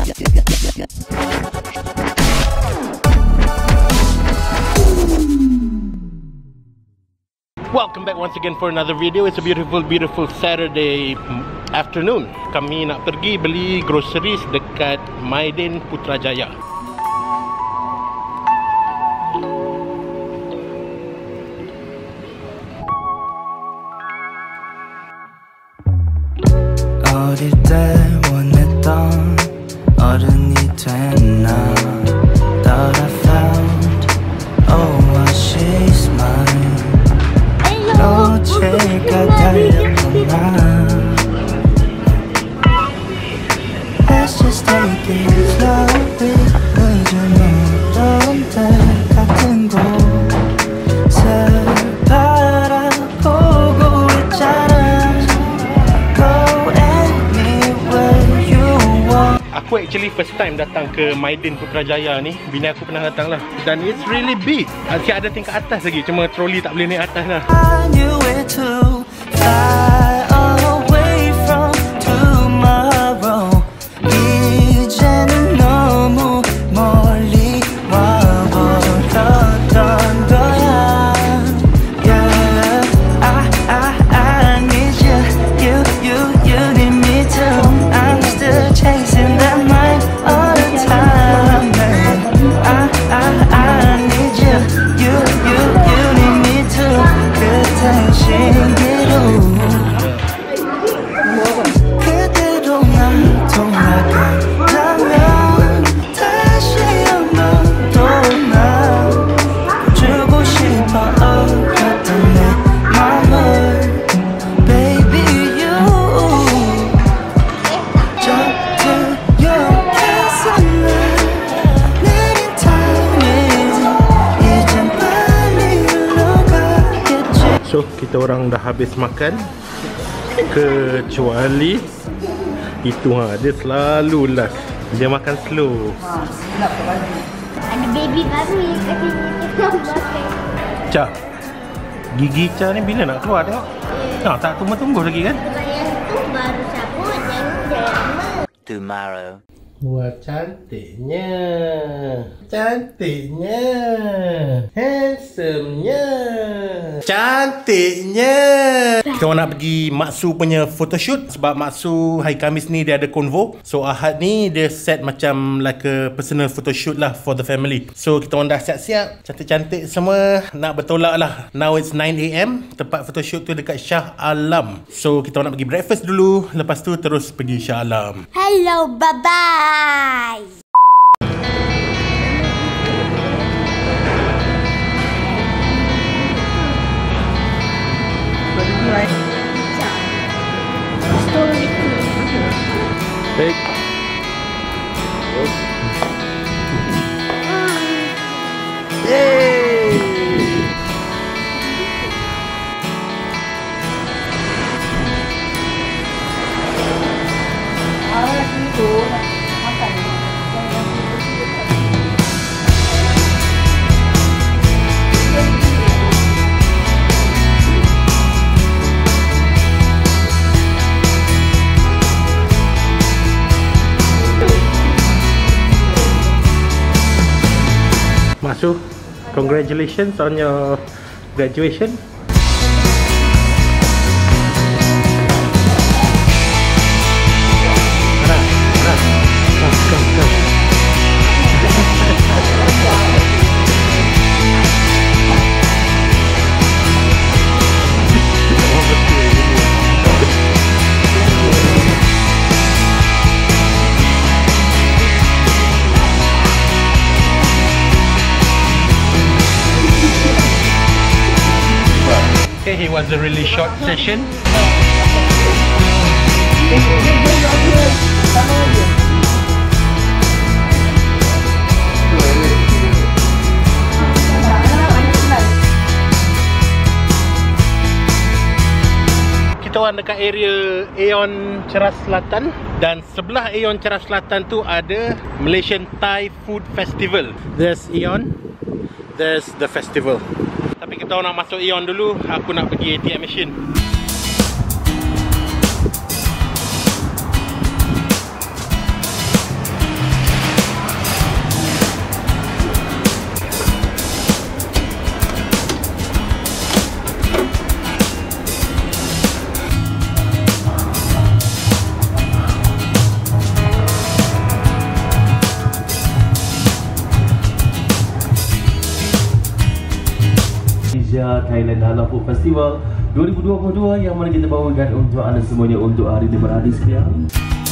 Welcome back once again for another video. It's a beautiful Saturday afternoon. Kami nak pergi beli groceries dekat Maidin Putrajaya. 어릴 때 원했던 어른이 됐나 Thought I found oh what she's mine 놓칠까 달렸구나 Let's just take it slowly 늦은 때 같은 곳을 바라보고 있잖아 Aku actually first time datang ke Maidin Putrajaya ni. Bini aku pernah datang lah. Dan it's really big. Masih ada tingkat atas lagi. Cuma troli tak boleh naik atas lah. So, kita orang dah habis makan. Kecuali itu dia selalu last. Dia makan slow. Ada baby baru yang kasi kita makan. Cak, gigi Cak ni bila nak keluar tengok? Tak tumbuh-tumbuh lagi kan? Yang tu baru cabut, yang lama. Tomorrow. Wah, cantiknya. Cantiknya. Handsome-nya. Cantiknya. Kita orang nak pergi Mak Su punya photoshoot. Sebab Mak Su hari Khamis ni dia ada konvo. So Ahad ni dia set macam like a personal photoshoot lah for the family. So kita orang dah siap-siap. Cantik-cantik semua. Nak bertolak lah. Now it's 9 AM. Tempat photoshoot tu dekat Shah Alam. So kita orang nak pergi breakfast dulu. Lepas tu terus pergi Shah Alam. Hello, bye-bye. Baik. Yeay. Masuk. Congratulations on your graduation. Okay, it was a really short session. Kita orang dekat area Aeon Ceras Selatan. Dan sebelah Aeon Ceras Selatan tu ada Malaysian Thai Food Festival. There's Aeon, there's the festival. Tapi kita orang nak masuk Aeon dulu. Aku nak pergi ATM machine. Asia Thailand Halal Food Festival 2022 yang mana kita bawakan untuk anda semuanya untuk hari ini berhadi sekalian.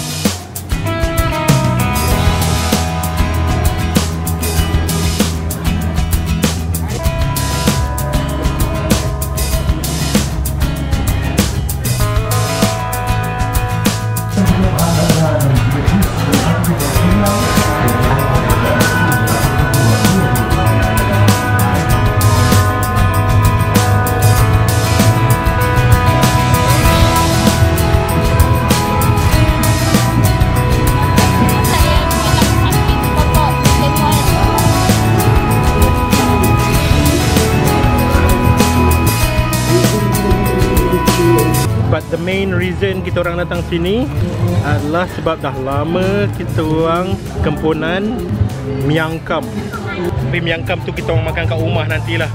But the main reason kita orang datang sini adalah sebab dah lama kita orang kempunan miang kam. Tapi miang kam tu kita orang makan kat rumah nantilah.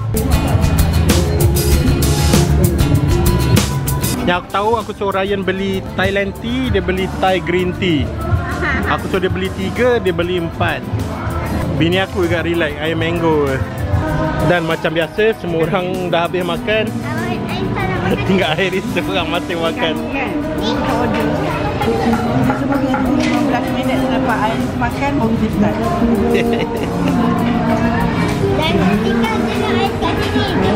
Yang aku tahu, aku suruh Ryan beli Thailand tea, dia beli Thai green tea. Aku suruh dia beli 3, dia beli 4. Bini aku juga relax, air mango. Dan macam biasa, semua orang dah habis makan. Tinggal air ni seorang masih makan. Ni order. Sebagai 15 minit selepas air makan baru dia start. Dan tinggal dengan air kat sini.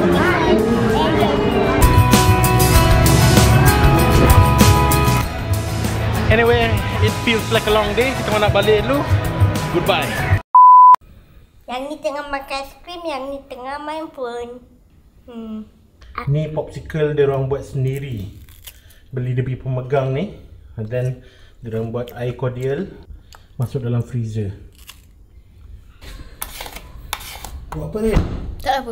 Anyway, it feels like a long day. Kita nak balik dulu. Goodbye. Yang ni tengah makan aiskrim, yang ni tengah main phone. Ni popsicle dia orang buat sendiri. Beli dia pergi pemegang ni. And then dia orang buat air cordial, masuk dalam freezer. Buat apa ni? Tak apa.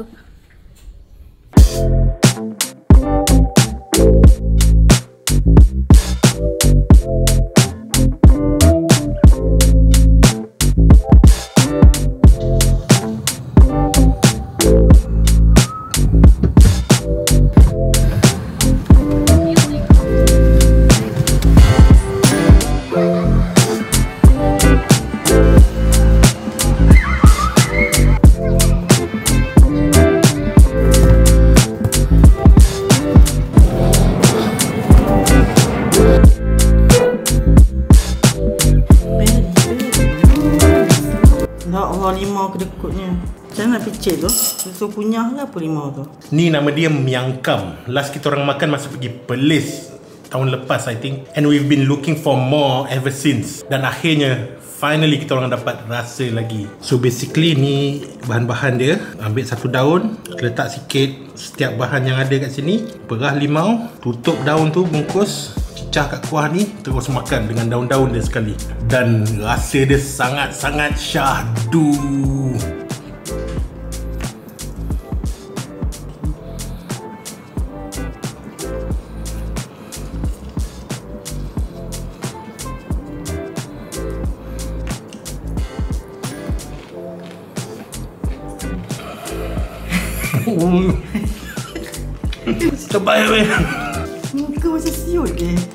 Nak limau kedekutnya. Macam mana nak picit tu? Susu kunyah ke apa limau tu? Ni nama dia miang kam. Last kita orang makan masa pergi Perlis tahun lepas, I think. And we've been looking for more ever since. Dan akhirnya finally kita orang dapat rasa lagi. So basically ni bahan-bahan dia. Ambil satu daun, letak sikit setiap bahan yang ada kat sini. Perah limau, tutup daun tu, bungkus, cicah kat kuah ni, terus makan dengan daun-daun dia sekali. Dan rasa dia sangat-sangat syahdu. Terbaik weh. Muka macam siut ke?